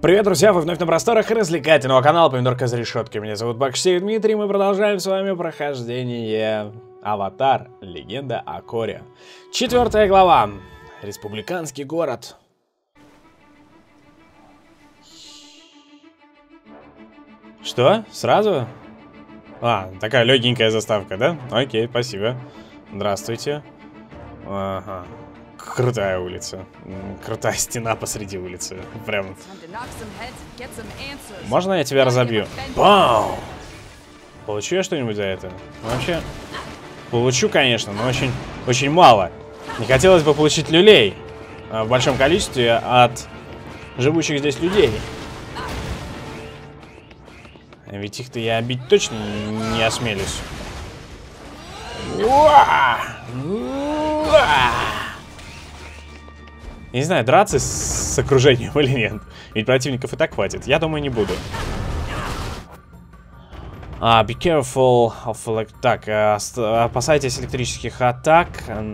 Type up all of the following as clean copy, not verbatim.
Привет, друзья! Вы вновь на просторах развлекательного канала Помидорка за решеткой. Меня зовут Бакшеев Дмитрий, мы продолжаем с вами прохождение Аватар. Легенда о Корре. 4 глава. Республиканский город. Что? Сразу? А, такая легенькая заставка, да? Окей, спасибо. Здравствуйте. Ага. Крутая улица. Крутая стена посреди улицы. Прям. Можно я тебя разобью? Бау! Получу я что-нибудь за это? Вообще, получу, конечно, но очень мало. Не хотелось бы получить люлей в большом количестве от живущих здесь людей. Ведь их-то я бить точно не осмелюсь. Я не знаю, драться с окружением или нет. Ведь противников и так хватит. Я думаю, не буду. Be careful of... Так, опасайтесь электрических атак.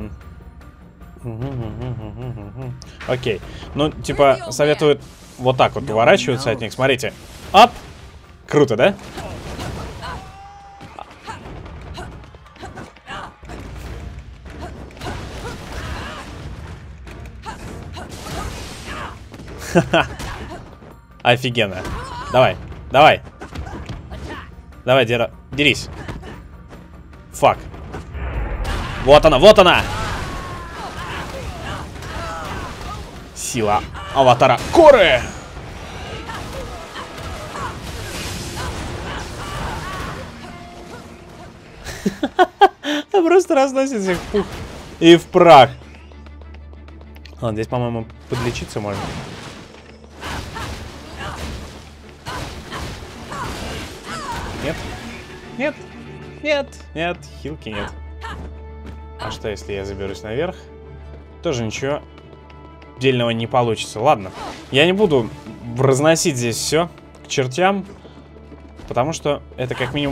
Окей. Ну, типа, советуют вот так вот уворачиваться от них. Смотрите. Оп! Круто, да? Офигенно. Давай, давай. Давай, дерись. Фак. Вот она, вот она. Сила аватара Корры. Просто разносит всех в пух и в прах. Ладно, здесь, по-моему, подлечиться можно. Нет, нет, нет, нет, хилки нет. А что, если я заберусь наверх? Тоже ничего дельного не получится. Ладно, я не буду разносить здесь все к чертям, потому что это как минимум...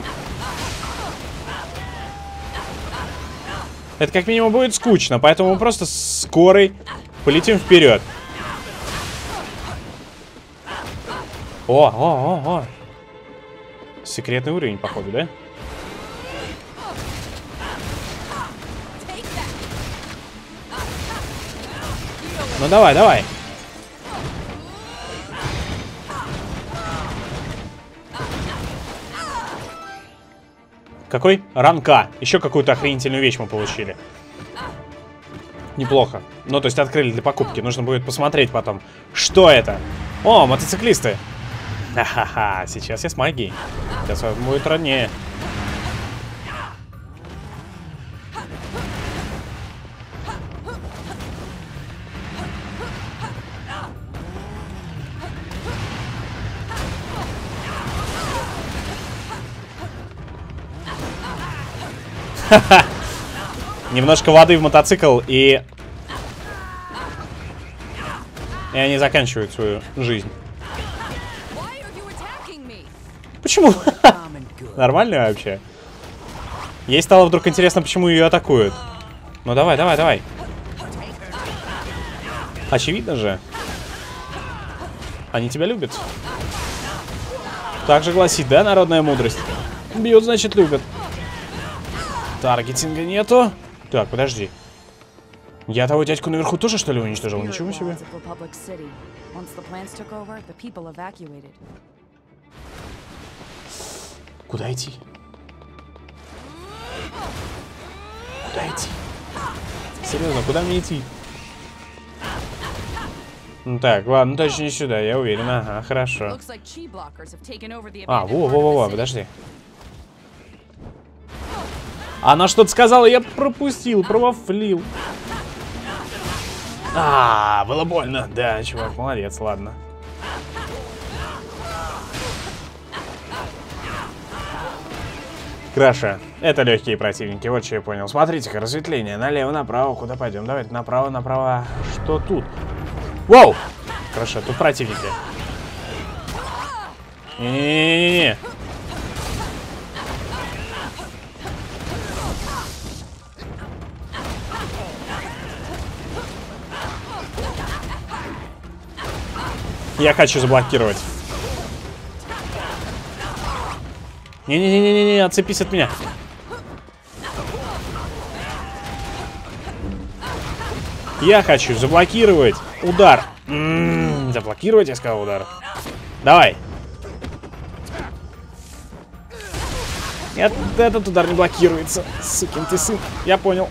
Это как минимум будет скучно, поэтому мы просто с Коррой полетим вперед. О. Секретный уровень, походу, да? Ну давай, давай. Какой? Ранка. Еще какую-то охренительную вещь мы получили. Неплохо. Ну, то есть открыли для покупки. Нужно будет посмотреть потом. Что это? О, мотоциклисты. Ха-ха-ха. Сейчас я с магией. Сейчас будет труднее. Ха-ха. Немножко воды в мотоцикл, и они заканчивают свою жизнь. Почему? Нормально вообще? Ей стало вдруг интересно, почему ее атакуют. Ну давай, давай, давай. Очевидно же. Они тебя любят. Так же гласит, да, народная мудрость? Бьют, значит, любят. Таргетинга нету. Так, подожди. Я того дядьку наверху тоже, что ли, уничтожил? Ничего себе. Куда идти? Куда идти? Серьезно, куда мне идти? Ну так, ладно, точно не сюда, я уверен. Ага, хорошо. А, во, подожди. Она что-то сказала, я пропустил, провафлил. А, было больно. Да, чувак, молодец, ладно. Краша. Это легкие противники, вот что я понял. Смотрите-ка, разветвление. Налево, направо. Куда пойдем? Давайте направо, направо. Что тут? Воу! Краша, тут противники. Не-не-не-не-не. Я хочу заблокировать. Не-не-не-не-не, отцепись от меня. Я хочу заблокировать удар. Заблокировать, я сказал, удар. Давай. Нет, этот удар не блокируется. Сукин ты сын. Я понял.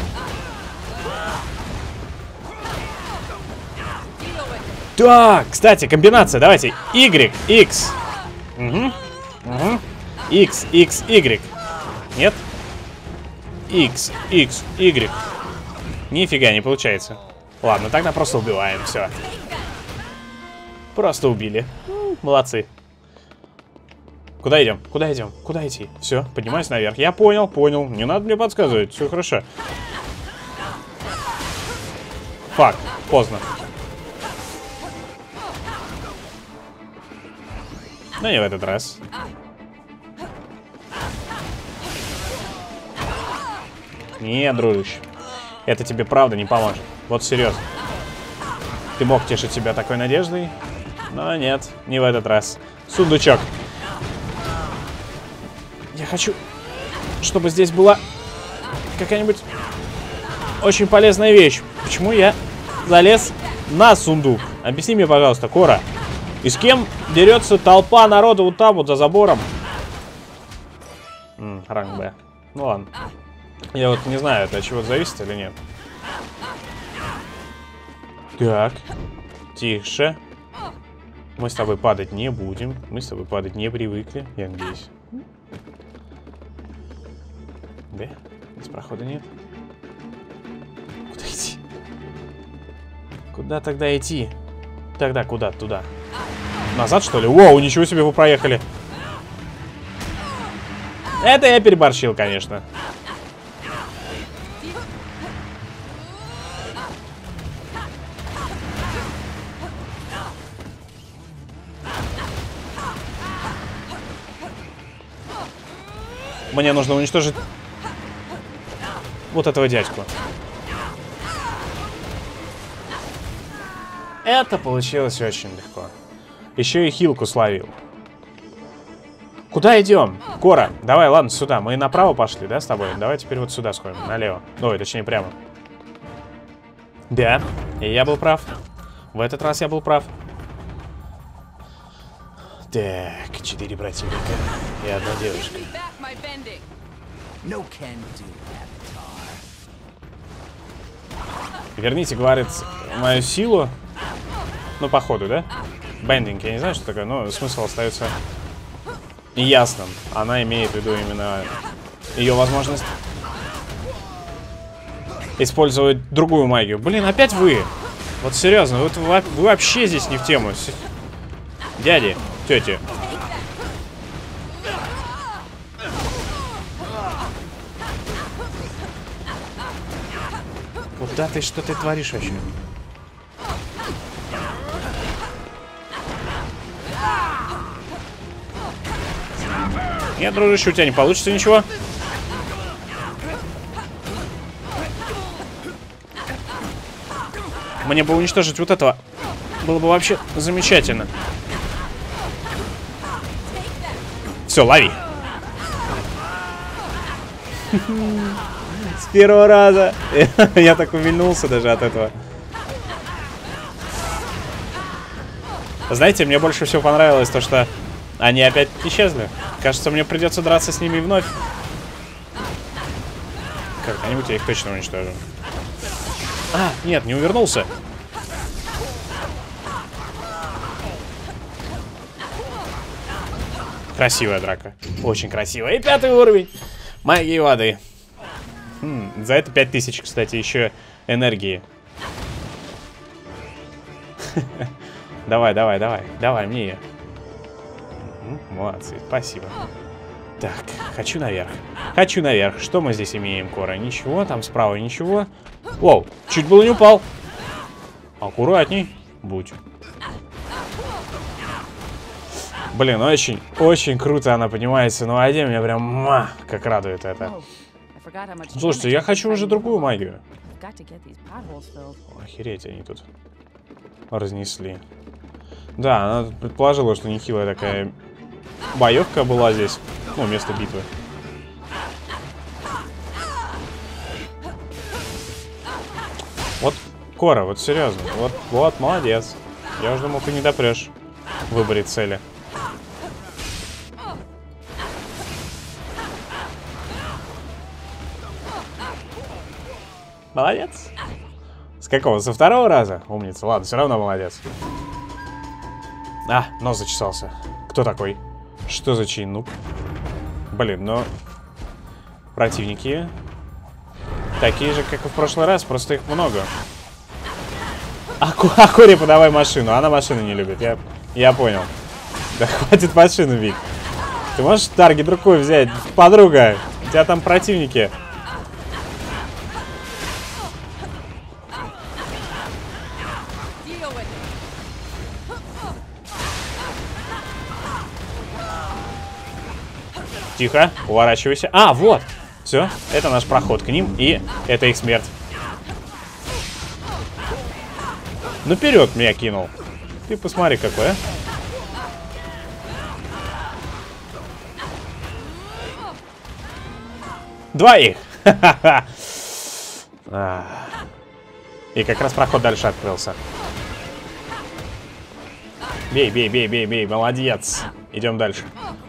Так, кстати, комбинация. Давайте. Y, X. Угу. Угу. X, X, Y. Нет? X, X, Y. Нифига не получается. Ладно, тогда просто убиваем. Все. Просто убили. Молодцы. Куда идем? Куда идем? Куда идти? Все, поднимаюсь наверх. Я понял, понял. Не надо мне подсказывать. Все хорошо. Фак, поздно. Но не в этот раз. Не, дружище. Это тебе правда не поможет. Вот серьезно. Ты мог тешить себя такой надеждой, но нет, не в этот раз. Сундучок. Я хочу, чтобы здесь была какая-нибудь очень полезная вещь. Почему я залез на сундук? Объясни мне, пожалуйста, Кора. И с кем дерется толпа народа вот там, вот за забором? Ранг Б. Ну ладно. Я вот не знаю, это от чего-то зависит или нет. Так. Тише. Мы с тобой падать не будем. Мы с тобой падать не привыкли. Я надеюсь. Да? Здесь прохода нет. Куда идти? Куда тогда идти? Тогда куда? Туда. Назад, что ли? Воу, ничего себе, вы проехали. Это я переборщил, конечно. Мне нужно уничтожить вот этого дядьку. Это получилось очень легко. Еще и хилку словил. Куда идем? Кора, давай, ладно, сюда. Мы направо пошли, да, с тобой? Давай теперь вот сюда сходим, налево. Ой, точнее, прямо. Да, и я был прав. В этот раз я был прав. Так, 4 противника и 1 девушка. Верните, говорит, мою силу. Ну, походу, да? Бендинг, я не знаю, что такое, но смысл остается неясным. Она имеет в виду именно ее возможность использовать другую магию. Блин, опять вы! Вот серьезно, вот вы вообще здесь не в тему. Дяди, тети. Куда ты, что ты творишь вообще? Нет, дружище, у тебя не получится ничего. Мне бы уничтожить вот этого. Было бы вообще замечательно. Все, лови. С первого раза. Я так увильнулся даже от этого. Знаете, мне больше всего понравилось то, что они опять исчезли. Кажется, мне придется драться с ними вновь. Как-нибудь я их точно уничтожу. А, нет, не увернулся. Красивая драка. Очень красивая. И 5-й уровень магии воды. За это 5000, кстати, еще энергии. Давай, давай, давай. Давай мне ее. Молодцы, спасибо. Так, хочу наверх. Хочу наверх. Что мы здесь имеем, Кора? Ничего, там справа ничего. Воу, чуть было не упал. Аккуратней будь. Блин, очень, очень круто она поднимается на воде. Меня прям, как радует это. Слушайте, я хочу уже другую магию. Охереть, они тут разнесли. Да, она предположила, что нехилая такая боевка была здесь. Ну, место битвы. Вот, Кора, вот серьезно. Вот, молодец. Я уже думал, ты не допрешь в выборе цели. Молодец. С какого? Со второго раза? Умница. Ладно, все равно молодец. А, нос зачесался. Кто такой? Что за чей нуб? Блин, но... Противники... Такие же, как и в прошлый раз, просто их много. А Коре подавай машину. Она машину не любит, я понял. Да хватит машину бить. Ты можешь таргет рукой взять? Подруга, у тебя там противники. Тихо, уворачивайся. А, вот. Все, это наш проход к ним, и это их смерть. Ну, вперед меня кинул. Ты посмотри, какой, а. Двоих. И как раз проход дальше открылся. Бей, бей, бей, бей, бей. Молодец. Идем дальше.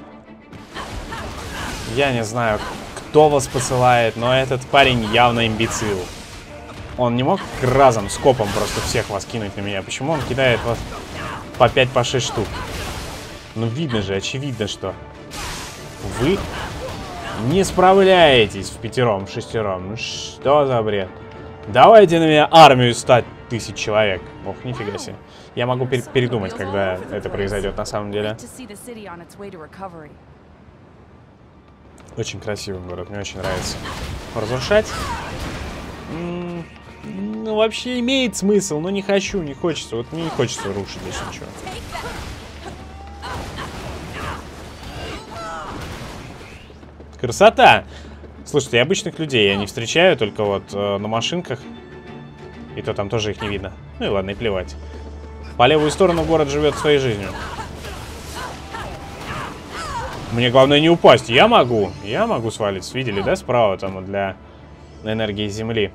Я не знаю, кто вас посылает, но этот парень явно имбецил. Он не мог разом, скопом просто всех вас кинуть на меня. Почему он кидает вас по 5, по 6 штук? Ну, видно же, очевидно, что вы не справляетесь в пятером, шестером. Ну, что за бред? Давайте на меня армию 100 000 человек. Ох, нифига себе. Я могу передумать, когда это произойдет на самом деле. Очень красивый город, мне очень нравится. Разрушать? Ну, вообще имеет смысл, но не хочу, не хочется. Вот мне не хочется рушить здесь ничего. Красота! Слушайте, обычных людей я не встречаю, только вот на машинках. И то там тоже их не видно. Ну и ладно, и плевать. По левую сторону город живет своей жизнью. Мне главное не упасть. Я могу свалиться. Видели, да, справа там для энергии Земли.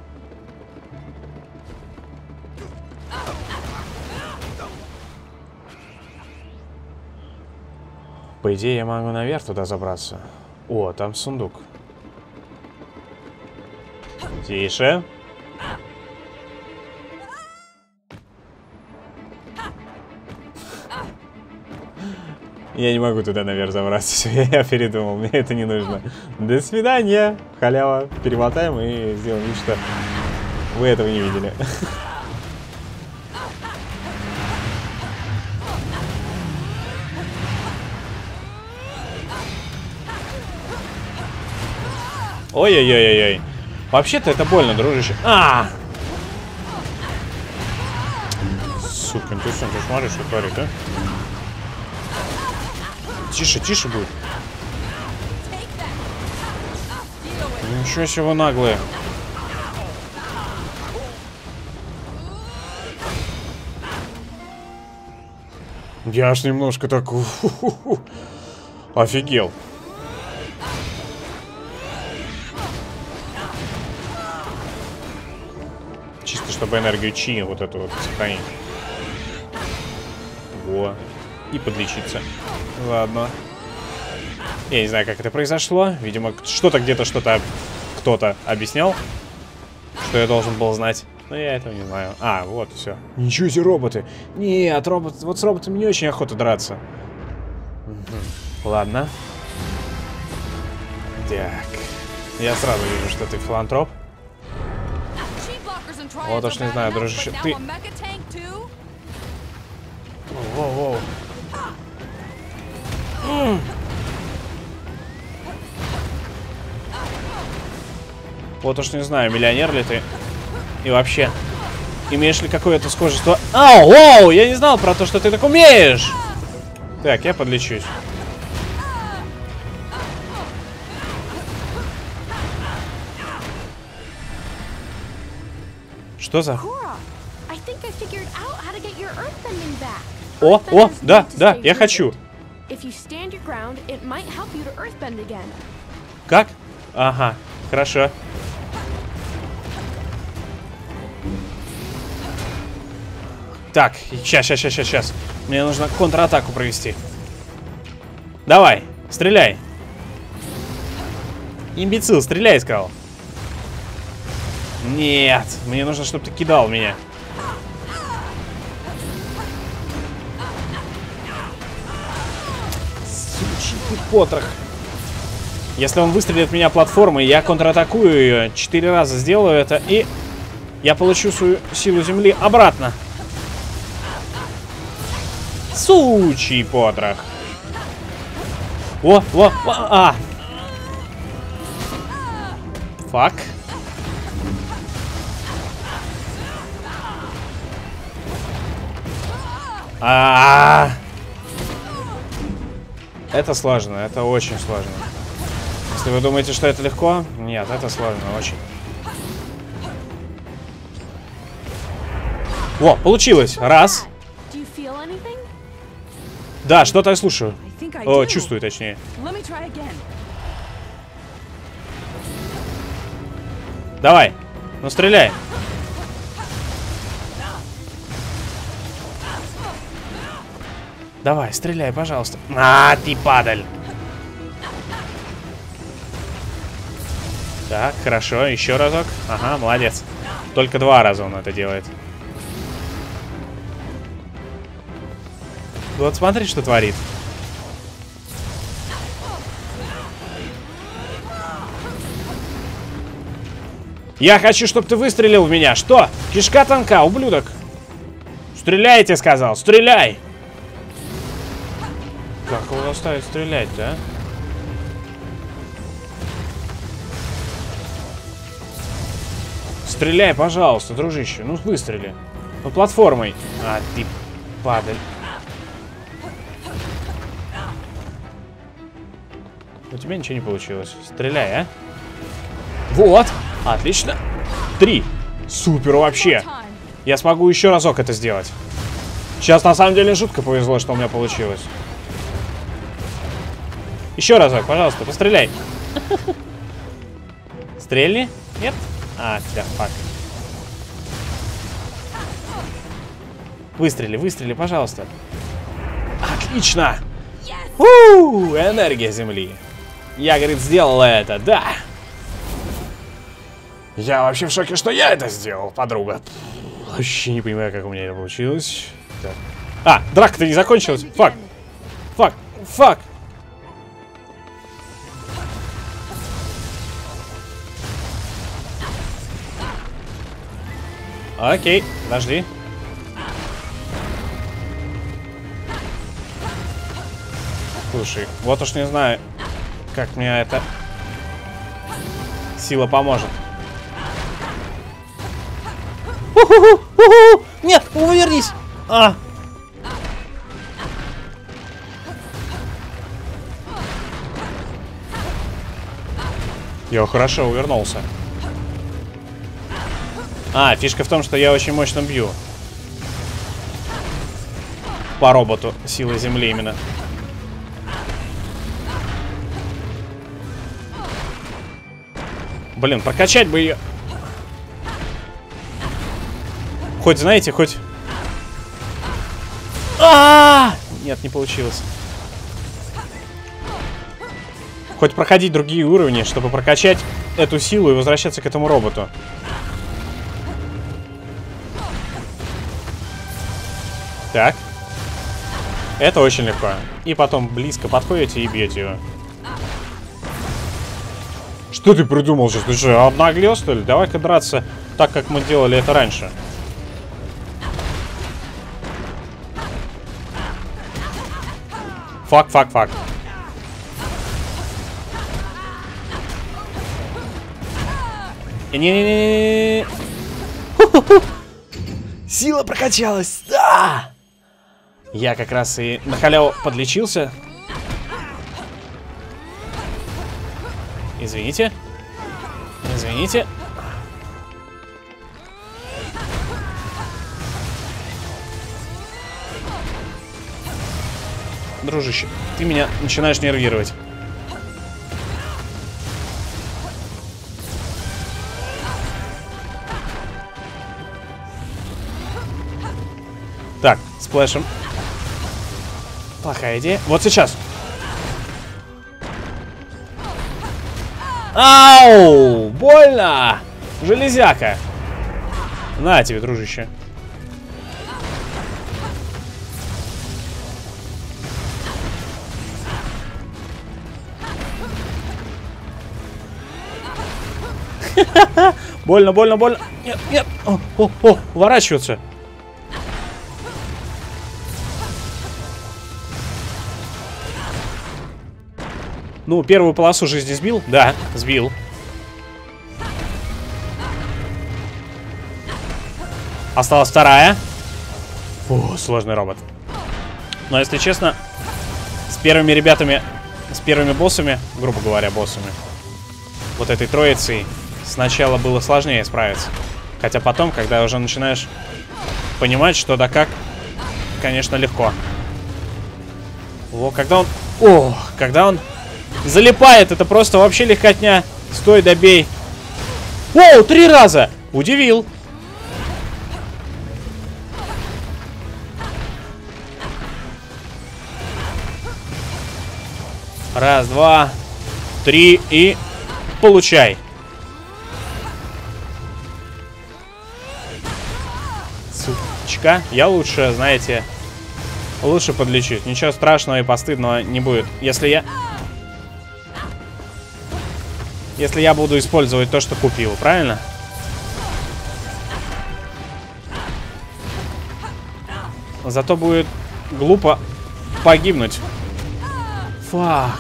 По идее, я могу наверх туда забраться. О, там сундук. Тише. Я не могу туда наверх забраться. Все, я передумал. Мне это не нужно. До свидания. Халява. Перемотаем и сделаем вид, что вы этого не видели. Ой-ой-ой-ой-ой. Вообще-то это больно, дружище. А! Сука, ты смотри, что творит, а? Тише, тише будет. Ничего себе вы наглые. Я аж немножко так... Офигел. Чисто, чтобы энергию чи вот эту вот сохранить. Во. И подлечиться. Ладно. Я не знаю, как это произошло. Видимо, что-то где-то, что-то кто-то объяснял, что я должен был знать. Но я этого не знаю. А, вот, все. Ничего себе, роботы. Нет, вот с роботами не очень охота драться. Угу. Ладно. Так. Я сразу вижу, что ты филантроп. Вот уж не знаю, дружище. Ты... Воу-воу-воу. Вот уж не знаю, миллионер ли ты. И вообще, имеешь ли какое-то схожество... Ау, вау, я не знал про то, что ты так умеешь. Так, я подлечусь. Что за... О, да, я хочу. Как? Ага, хорошо. Так, сейчас. Мне нужно контратаку провести. Давай, стреляй. Имбецил, стреляй, сказал. Нет, мне нужно, чтобы ты кидал меня. Сучий ты потрох. Если он выстрелит в меня платформой, я контратакую ее, 4 раза сделаю это, и я получу свою силу земли обратно. Сучий потрох. Фак. Это сложно, это очень сложно. Если вы думаете, что это легко, нет, это сложно очень. О, получилось. Раз. Да, что-то я слушаю. О, чувствую, точнее. Давай, ну стреляй. Давай, стреляй, пожалуйста. А, ты падаль. Так, хорошо, еще разок. Ага, молодец. Только 2 раза он это делает. Вот смотри, что творит. Я хочу, чтобы ты выстрелил в меня. Что? Кишка тонка, ублюдок. Стреляй, я тебе сказал. Стреляй. Как его заставить стрелять-то, а? Стреляй, пожалуйста, дружище. Ну, выстрели. Ну, платформой. А, ты падаль. У тебя ничего не получилось. Стреляй, а? Вот. Отлично. 3. Супер вообще. Я смогу еще разок это сделать. Сейчас на самом деле жутко повезло, что у меня получилось. Еще разок, пожалуйста, постреляй. Стрельни? Нет? А, да, фак. Выстрели, пожалуйста. Отлично! Энергия земли. Я, говорит, сделала это, да. Я вообще в шоке, что я это сделал, подруга. Вообще не понимаю, как у меня это получилось. Так. А, драка-то не закончилась. Фак. Окей, подожди. Слушай, вот уж не знаю, как мне эта сила поможет. Нет, увернись! Я хорошо увернулся. Фишка в том, что я очень мощно бью. По роботу силы земли именно. Блин, прокачать бы ее. Хоть, знаете, хоть... Нет, не получилось. Хоть проходить другие уровни, чтобы прокачать эту силу и возвращаться к этому роботу. Так. Это очень легко. И потом близко подходите и бьете его. Что ты придумал сейчас? Ты что, обнаглел, что ли? Давай-ка драться так, как мы делали это раньше. Фак. Не-не-не-не-не. Сила прокачалась, да! Я как раз и на халяву подлечился. Извините. дружище, ты меня начинаешь нервировать. Так, сплэшем. Плохая идея. Вот сейчас. Ау! Больно! Железяка! На тебе, дружище. Больно, больно, больно. Нет, нет. О, уворачиваться. Ну, первую полосу жизни сбил? Да, сбил. Осталась вторая. Фу, сложный робот. Но, если честно, с первыми ребятами, с первыми боссами, грубо говоря, боссами, вот этой троицей, сначала было сложнее справиться. Хотя потом, когда уже начинаешь понимать, что да как, конечно, легко. О, когда он... О, когда он залипает, это просто вообще легкотня. Стой, добей. Воу, 3 раза! Удивил. Раз, два, 3 и получай. Сучка. Я лучше, знаете, лучше подлечусь. Ничего страшного и постыдного не будет. Если я буду использовать то, что купил, правильно? Зато будет глупо погибнуть. Фак.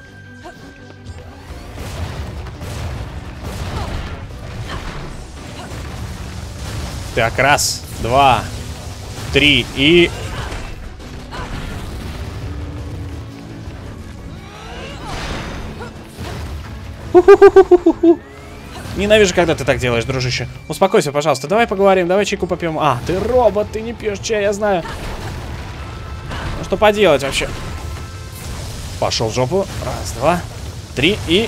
Так, раз, два, 3 и... Ненавижу, когда ты так делаешь, дружище. Успокойся, пожалуйста. Давай поговорим, давай чайку попьем. А, ты робот, ты не пьешь чай, я знаю. Ну что поделать вообще? Пошел в жопу. Раз, два, 3 и...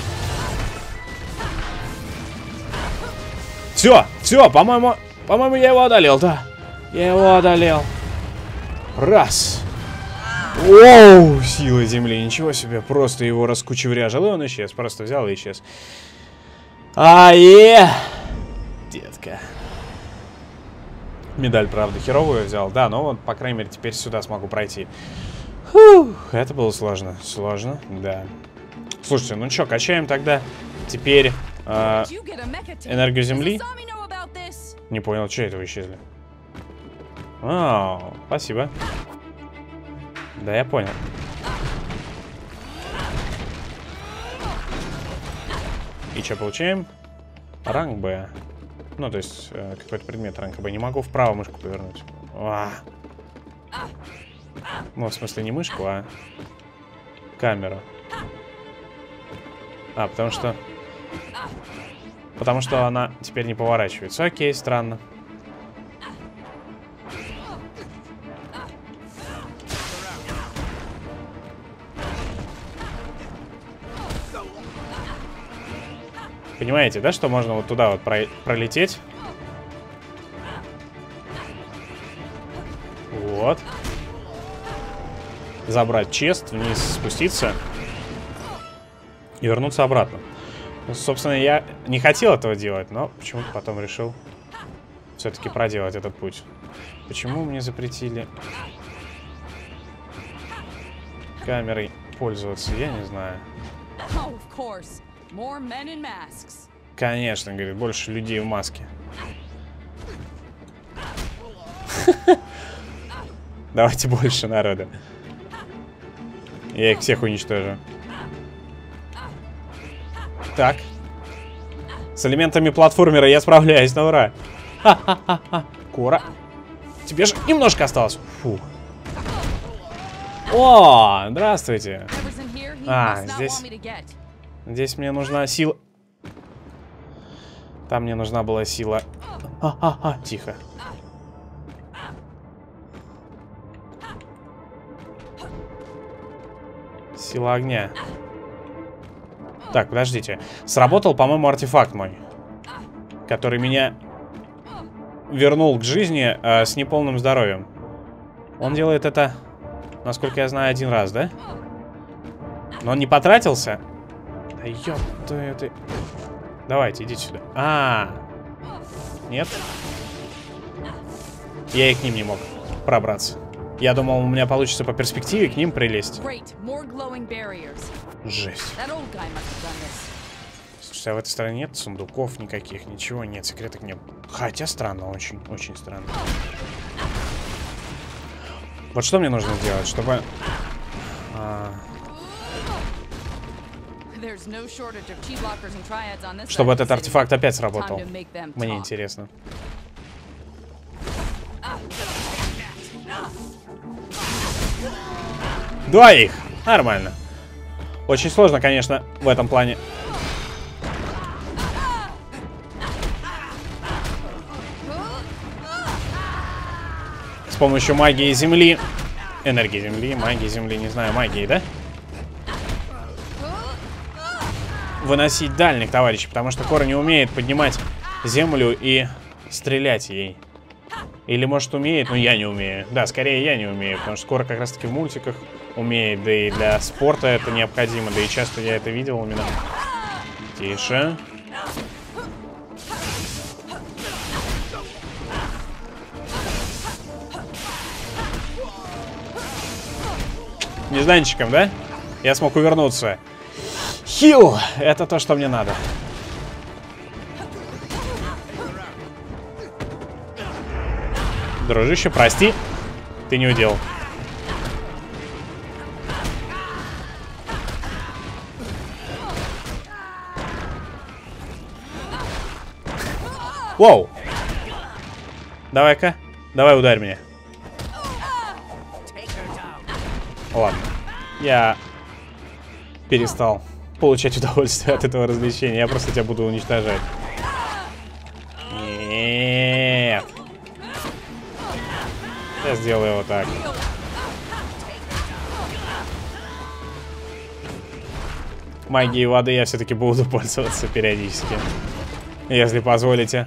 Все, по-моему, я его одолел, да. Я его одолел. Раз. Оу, сила земли, ничего себе. Просто его раскучевряжил, и он исчез. Просто взял и исчез. Детка. Медаль, правда, херовую взял. Да, но вот, по крайней мере, теперь сюда смогу пройти. Фух, это было сложно. Сложно, да. Слушайте, ну что, качаем тогда теперь энергию земли. Не понял, что это вы исчезли? Вау, спасибо. Да, я понял. И что получаем? Ранг Б. Ну, то есть, какой-то предмет ранга Б. Не могу вправо мышку повернуть. Ну, в смысле, не мышку, а камеру. Потому что... Потому что она теперь не поворачивается. Окей, странно. Понимаете, да, что можно вот туда вот пролететь? Вот. Забрать чест, вниз спуститься и вернуться обратно. Ну, собственно, я не хотел этого делать, но почему-то потом решил все-таки проделать этот путь. Почему мне запретили камерой пользоваться, я не знаю. Конечно, говорит, больше людей в маске. Давайте больше народа. Я их всех уничтожу. Так. С элементами платформера я справляюсь, на ура. Ха-ха-ха-ха. Кора. Тебе же немножко осталось. Фу. О, здравствуйте. Здесь мне нужна сила. Там мне нужна была сила. Тихо. Сила огня. Так, подождите. Сработал, по-моему, артефакт мой, который меня вернул к жизни с неполным здоровьем. Он делает это, насколько я знаю, один раз, да? Но он не потратился? Да ёпта это... Давайте, идите сюда. Нет. Я и к ним не мог пробраться. Я думал, у меня получится по перспективе к ним прилезть. Жесть. Слушайте, а в этой стороне нет сундуков никаких, ничего нет, секреток нет. Хотя странно, очень, очень странно. Вот что мне нужно сделать, чтобы... Чтобы этот артефакт опять сработал. Мне интересно. Двоих! Нормально. Очень сложно, конечно, в этом плане. С помощью магии земли. Энергии земли, магии земли, не знаю, магии, да? Выносить дальних товарищей, потому что Кора не умеет поднимать землю и стрелять ей. Или, может, умеет, но я не умею. Да, скорее я не умею, потому что Кора как раз-таки в мультиках умеет, да и для спорта это необходимо, да и часто я это видел именно. Тише. Нежданчиком, да? Я смог увернуться. Хил! Это то, что мне надо. Дружище, прости. Ты не удел. Воу! Давай-ка. Давай ударь меня. Ладно. Я перестал получать удовольствие от этого развлечения. Я просто тебя буду уничтожать. Нет. Я сделаю вот так. Магией воды я все-таки буду пользоваться периодически. Если позволите.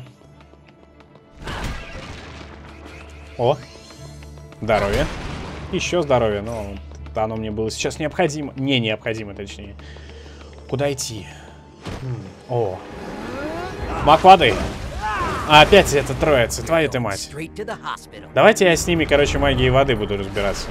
О. Здоровье. Еще здоровье, но оно мне было сейчас необходимо. Не необходимо, точнее. Куда идти? О. Маг воды. А опять это троица, твою ты мать. Давайте я с ними, короче, магией воды буду разбираться.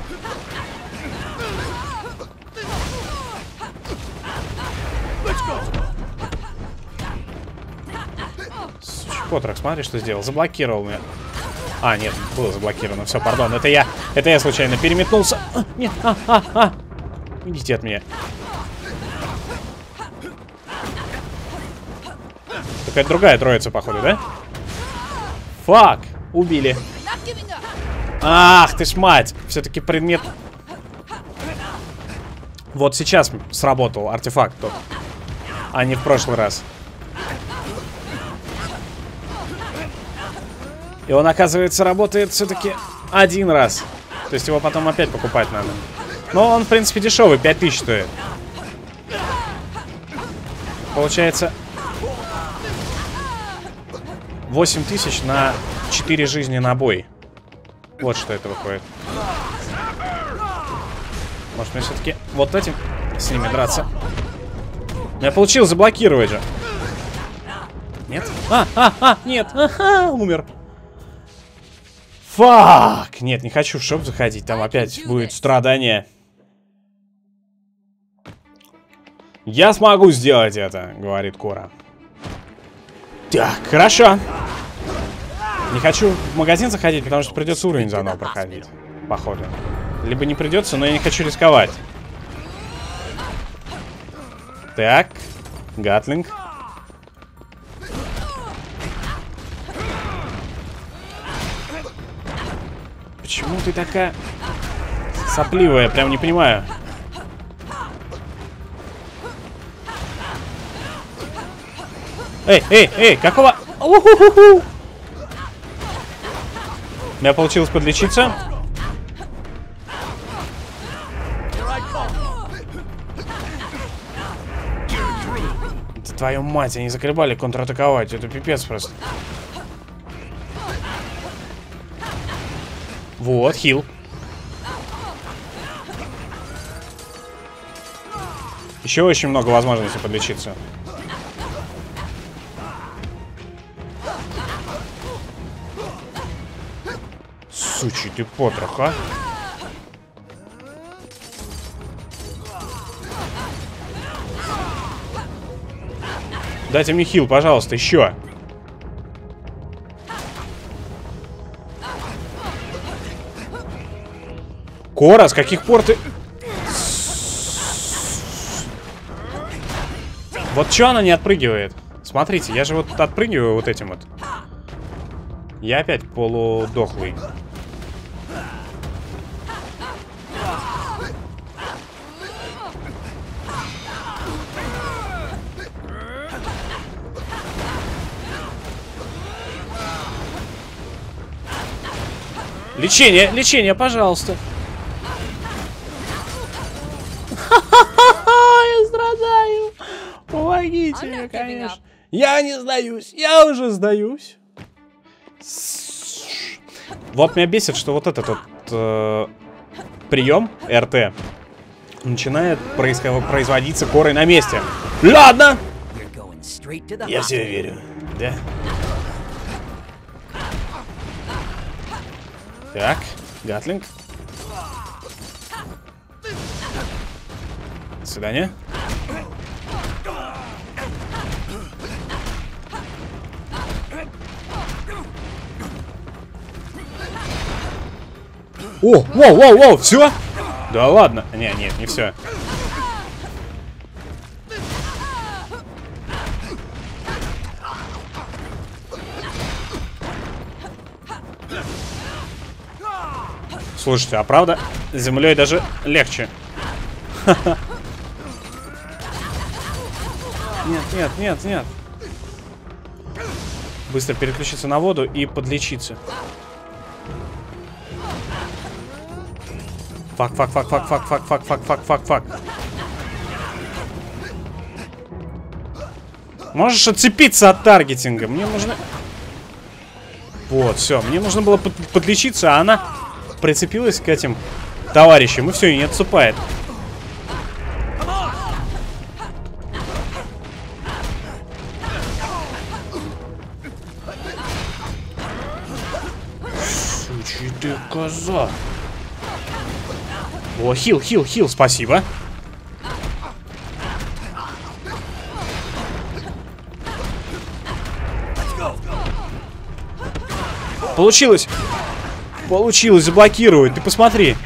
Сучий потрох, смотри, что сделал. Заблокировал меня. А, нет, было заблокировано. Все, пардон, это я случайно переметнулся. Нет, идите от меня. Какая-то другая троица, походу, да? Фак! Убили. Ах ты ж мать! Все-таки предмет... Вот сейчас сработал артефакт тот. А не в прошлый раз. И он, оказывается, работает все-таки один раз. То есть его потом опять покупать надо. Но он, в принципе, дешевый, 5000 стоит. Получается... 8000 на 4 жизни на бой. Вот что это выходит. Может мне все-таки вот этим с ними драться? Я получил заблокировать же. Нет? Нет. Умер. Фак! Нет, не хочу в шоп заходить. Там опять будет страдание. Я смогу сделать это, говорит Кора. Так, хорошо. Не хочу в магазин заходить, потому что придется уровень заново проходить. Походу. Либо не придется, но я не хочу рисковать. Так. Гатлинг. Почему ты такая сопливая? Прям не понимаю. Эй, какого? У-ху-ху-ху. У меня получилось подлечиться. твою мать, они заколебали контратаковать. Это пипец просто. Вот, хил. Еще очень много возможностей подлечиться. Сучий ты потрох, а? Дайте мне хил, пожалуйста, еще. Кора, с каких пор ты... Вот что она не отпрыгивает? Смотрите, я же вот отпрыгиваю вот этим вот. Я опять полудохлый. Лечение, лечение, пожалуйста. Я страдаю. Помогите мне, конечно. Я не сдаюсь. Я уже сдаюсь. Вот меня бесит, что вот этот вот прием РТ начинает производиться корой на месте. Ладно. Я в тебя верю. Да. Так, Гатлинг. До свидания. О, воу, все? Да ладно. Нет, не все. Слушайте, а правда, с землей даже легче. Нет. Быстро переключиться на воду и подлечиться. Фак. Можешь отцепиться от таргетинга. Мне нужно... Вот, все. Мне нужно было подлечиться, а она прицепилась к этим товарищам. И все, и не отцепает. Сучий ты коза. О, хил, спасибо. Получилось. Получилось заблокировать, ты посмотри.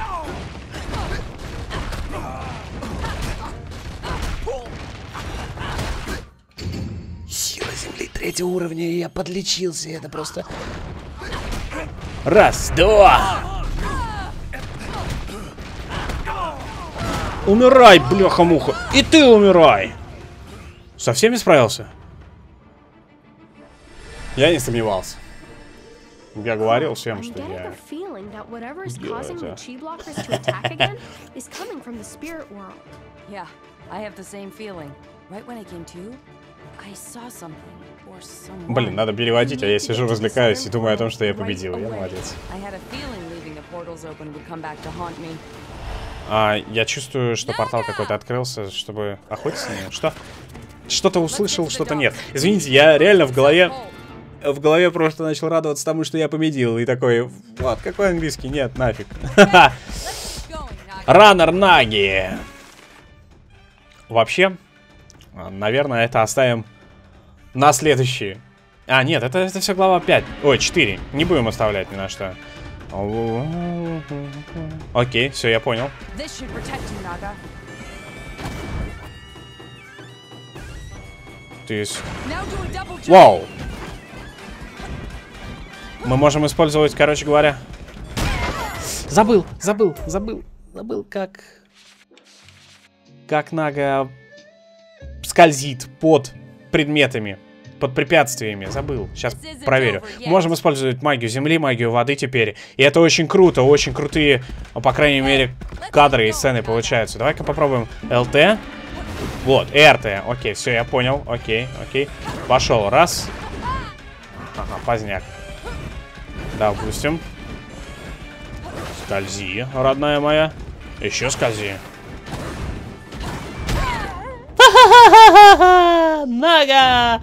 Сила земли 3-го уровня, и я подлечился, это просто... Раз, два. Умирай, бляха-муха. И ты умирай. Со всеми справился? Я не сомневался. Я говорил всем, что я... Блин, надо переводить, а я сижу, развлекаюсь и думаю о том, что я победил. Я молодец. Я чувствую, что портал какой-то открылся, чтобы охотиться на него. Что? Что-то услышал, что-то нет. Извините, я реально в голове просто начал радоваться тому, что я победил. И такой, вот, какой английский? Нет, нафиг. Раннер Наги. Вообще, наверное, это оставим на следующие. Нет, это все глава 5. Ой, 4. Не будем оставлять ни на что. Окей, все, я понял. Вау. Мы можем использовать, короче говоря... Забыл, как Нага скользит под предметами, под препятствиями. Забыл, сейчас проверю. Можем использовать магию земли, магию воды теперь. И это очень круто, очень крутые, по крайней мере, кадры и сцены получаются. Давай-ка попробуем ЛТ. Вот, РТ. Окей, все, я понял. Окей. Пошел. Раз. Ага, поздняк. Допустим. Скользи, родная моя. Еще скользи. Нога!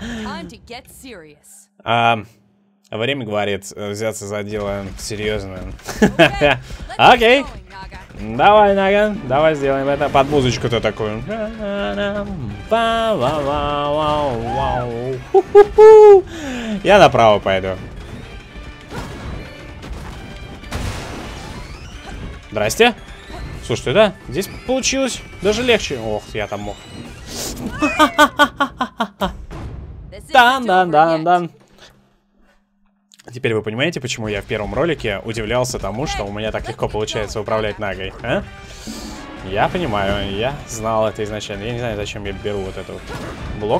Время говорит взяться за дело серьезное. Окей. Давай, Нага, давай сделаем это под музычку-то такую. Я направо пойду. Здрасте. Слушайте, да, здесь получилось даже легче. Ох, я там мог. Дан-дан-дан-дан. Теперь вы понимаете, почему я в первом ролике удивлялся тому, что у меня так легко получается управлять Нагой, а? Я понимаю, я знал это изначально. Я не знаю, зачем я беру вот этот вот блок.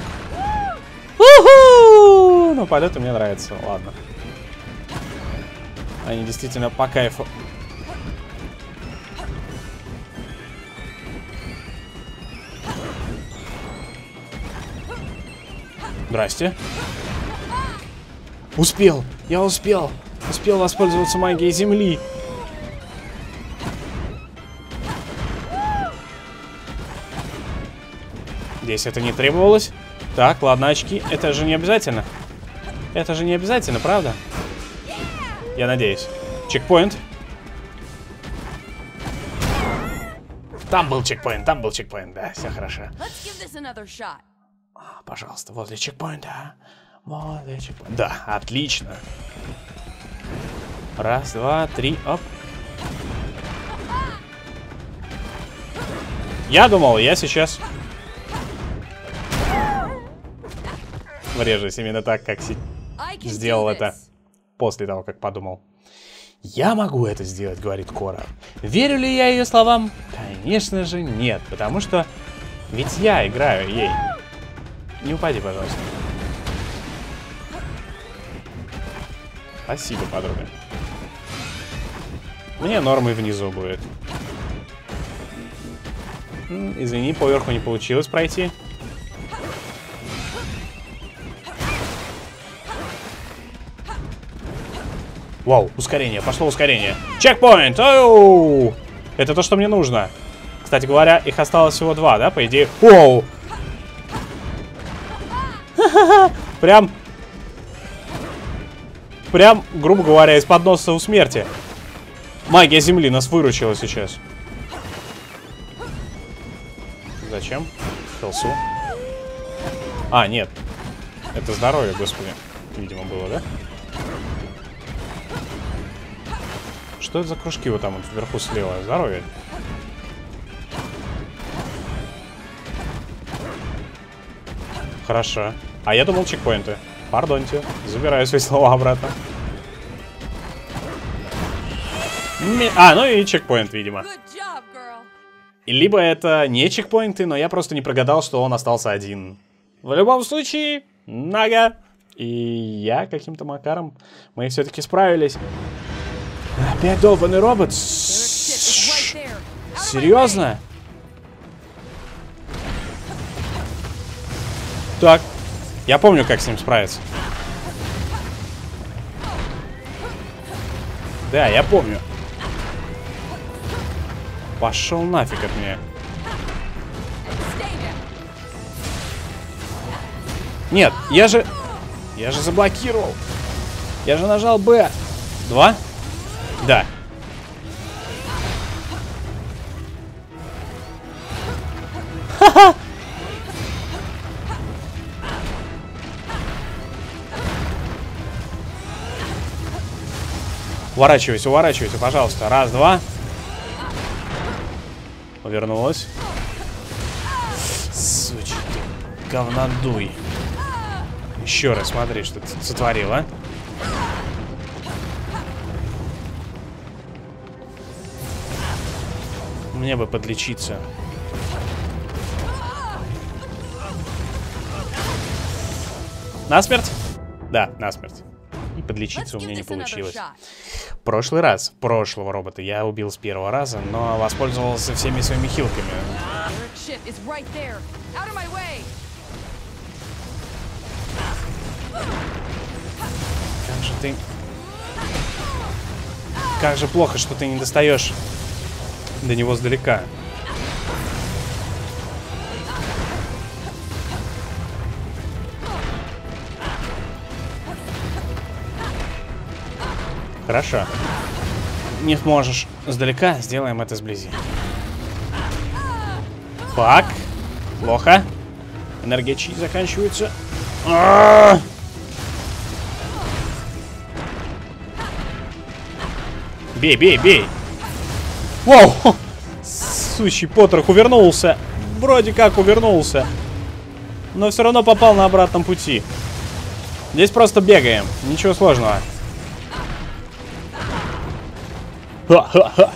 У-ху! Ну, полеты мне нравятся, ладно. Они действительно по кайфу. Здрасте. Успел! Я успел! Успел воспользоваться магией земли. Здесь это не требовалось. Так, ладно, очки. Это же не обязательно. Это же не обязательно, правда? Я надеюсь. Чекпоинт. Там был чекпоинт, да, все хорошо. Пожалуйста, возле чекпоинта. Возле чекпоинта. Да, отлично. Раз, два, три, оп. Я думал, я сейчас врежусь именно так, как сделал это после того, как подумал. Я могу это сделать, говорит Кора. Верю ли я ее словам? Конечно же нет, потому что ведь я играю ей. Не упади, пожалуйста. Спасибо, подруга. Мне нормы внизу будет. Извини, поверху не получилось пройти. Вау, ускорение, пошло ускорение. Чекпоинт! Оу! Это то, что мне нужно. Кстати говоря, их осталось всего 2, да, по идее? Оу! Прям, грубо говоря, из-под носа у смерти. Магия земли нас выручила сейчас. Зачем? Хелсу. А, нет. Это здоровье, господи. Видимо, было, да? Что это за кружки вот там вот вверху слева? Здоровье. Хорошо. А я думал чекпоинты. Пардоньте. Забираю свои слова обратно. Ну и чекпоинт, видимо. Либо это не чекпоинты, но я просто не прогадал, что он остался один. В любом случае, Нага и я каким-то макаром мы все-таки справились. Опять долбанный робот? Серьезно? Так, я помню, как с ним справиться. Да, я помню. Пошел нафиг от меня. Нет, я же заблокировал. Я же нажал Б. 2? Да. Ха-ха! Уворачивайся, уворачивайся, пожалуйста. Раз, два. Повернулась. Сучка ты, говнодуй. Еще раз смотри, что ты сотворила. Мне бы подлечиться. Насмерть? Да, насмерть. И подлечиться у меня не получилось. Прошлого робота я убил с первого раза, но воспользовался всеми своими хилками. Как же ты... Как же плохо, что ты не достаешь до него сдалека. Хорошо. Не сможешь сдалека, сделаем это сблизи. Фак. Плохо. Энергия чи заканчивается. Бей, бей, бей. Воу. Сущий потрох увернулся. Вроде как увернулся. Но все равно попал на обратном пути. Здесь просто бегаем. Ничего сложного. Ха-ха-ха.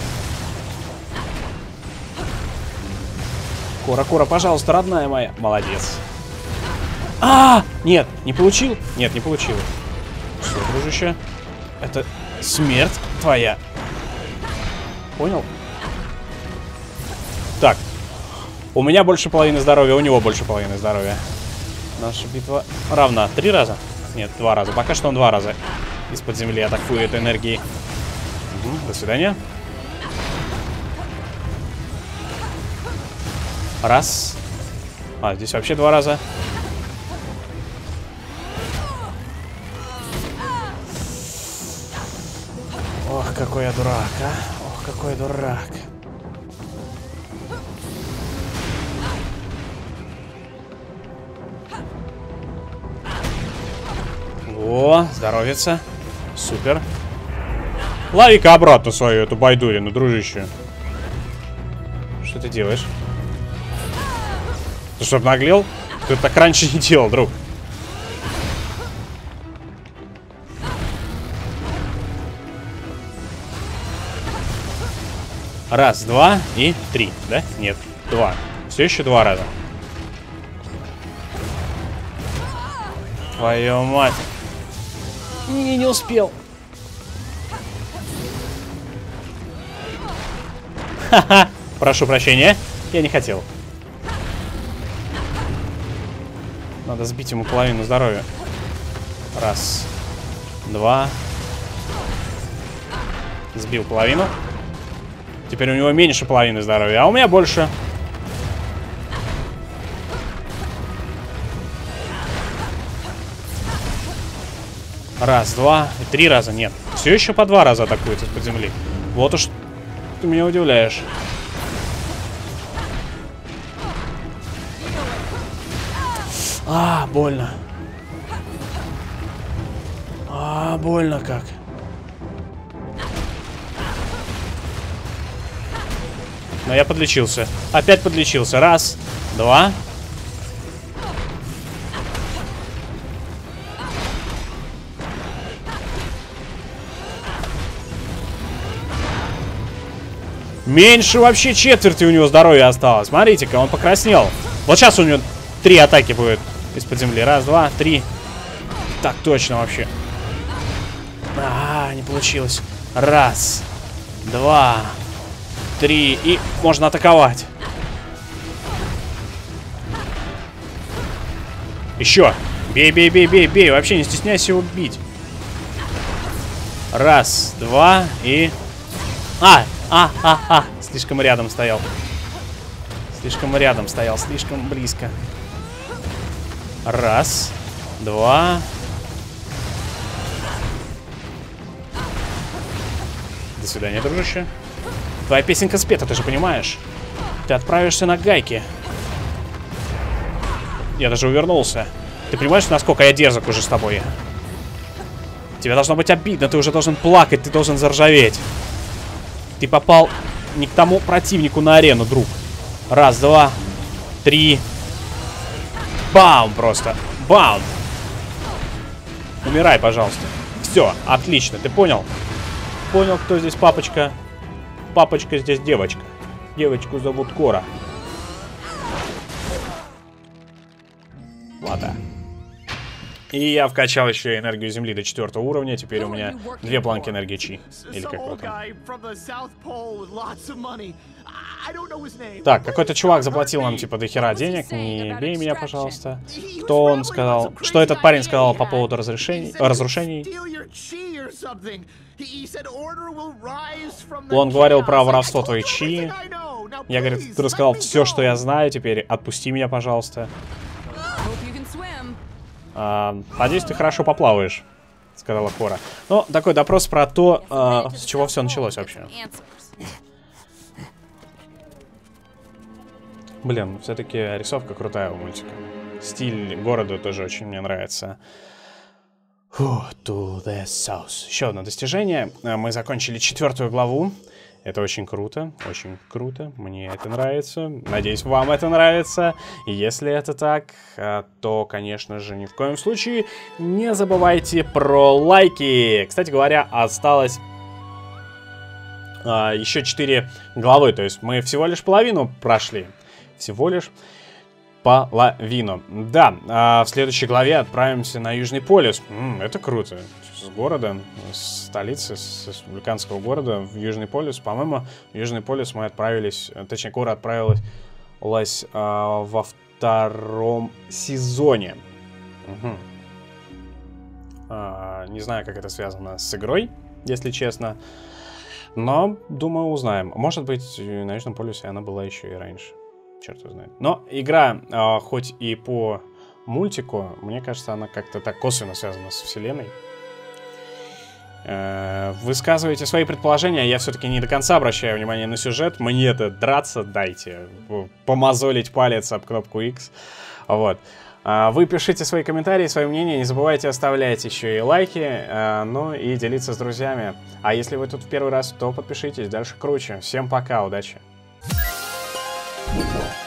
Кора, пожалуйста, родная моя. Молодец. Нет, не получил? Нет, не получил. Что, дружище? Это смерть твоя. Понял? Так. У меня больше половины здоровья, у него больше половины здоровья. Наша битва равна. 3 раза? Нет, 2 раза. Пока что он 2 раза из-под земли атакует энергией. До свидания. Раз. Здесь вообще 2 раза. Ох, какой я дурак, а. Ох, какой я дурак. О, здоровится. Супер. Лови-ка обратно свою эту байдурину, дружище. Что ты делаешь? Ты что, обнаглел? Ты так раньше не делал, друг. Раз, 2 и 3, да? Нет, 2. Все еще 2 раза. Твою мать. Не успел. Ха-ха. Прошу прощения. Я не хотел. Надо сбить ему половину здоровья. Раз. 2. Сбил половину. Теперь у него меньше половины здоровья, а у меня больше. Раз, 2 и 3 раза. Нет. Все еще по 2 раза атакует из-под земли. Вот уж ты меня удивляешь. Больно. Больно как. Но я подлечился. Опять подлечился. Раз, 2. Меньше вообще четверти у него здоровья осталось. Смотрите-ка, он покраснел. Вот сейчас у него 3 атаки будет из-под земли. Раз, 2, 3. Так точно вообще. Не получилось. Раз, 2, 3. И можно атаковать. Еще. Бей, бей, бей, бей, бей. Вообще не стесняйся его бить. Раз, 2 и... Слишком рядом стоял. Слишком рядом стоял, слишком близко. Раз, 2. До свидания, дружище. Твоя песенка спета, ты же понимаешь. Ты отправишься на гайки. Я даже увернулся. Ты понимаешь, насколько я дерзок уже с тобой? Тебе должно быть обидно, ты уже должен плакать, ты должен заржаветь. Ты попал не к тому противнику на арену, друг. Раз, 2, 3. Бам просто. Бам. Умирай, пожалуйста. Все, отлично, ты понял? Понял, кто здесь папочка? Папочка здесь девочка. Девочку зовут Кора. Ладно. И я вкачал еще энергию Земли до 4 уровня. Теперь у меня 2 планки энергии Чи. Или как вот там. Так, какой-то чувак заплатил нам типа до хера денег. Не бей меня, пожалуйста. Кто он сказал? Что этот парень сказал по поводу разрушений? Он говорил про воровство твоей Чи. Я, говорит, рассказал все, что я знаю. Теперь отпусти меня, пожалуйста. Надеюсь, ты хорошо поплаваешь, сказала Кора. Ну, такой допрос про то, с чего все началось вообще. Блин, все-таки рисовка крутая у мультика. Стиль города тоже очень мне нравится. To the south. Еще одно достижение. Мы закончили 4 главу. Это очень круто, мне это нравится. Надеюсь, вам это нравится. И если это так, то, конечно же, ни в коем случае не забывайте про лайки. Кстати говоря, осталось еще 4 главы. То есть мы всего лишь половину прошли. Всего лишь половину. Да, в следующей главе отправимся на Южный полюс. Это круто. С города, с столицы, с вулканского города в Южный полюс. По-моему, в Южный полюс мы отправились, точнее, Кора отправилась во 2-м сезоне. Не знаю, как это связано с игрой, если честно. Но, думаю, узнаем. Может быть, на Южном полюсе она была еще и раньше. Черт его знает. Но игра, хоть и по мультику, мне кажется, она как-то так косвенно связана с вселенной. Высказывайте свои предположения. Я все-таки не до конца обращаю внимание на сюжет. Мне-то драться дайте. Помазолить палец об кнопку X. Вот. Вы пишите свои комментарии, свои мнения. Не забывайте оставлять еще и лайки. Ну и делиться с друзьями. А если вы тут в первый раз, то подпишитесь. Дальше круче. Всем пока, удачи.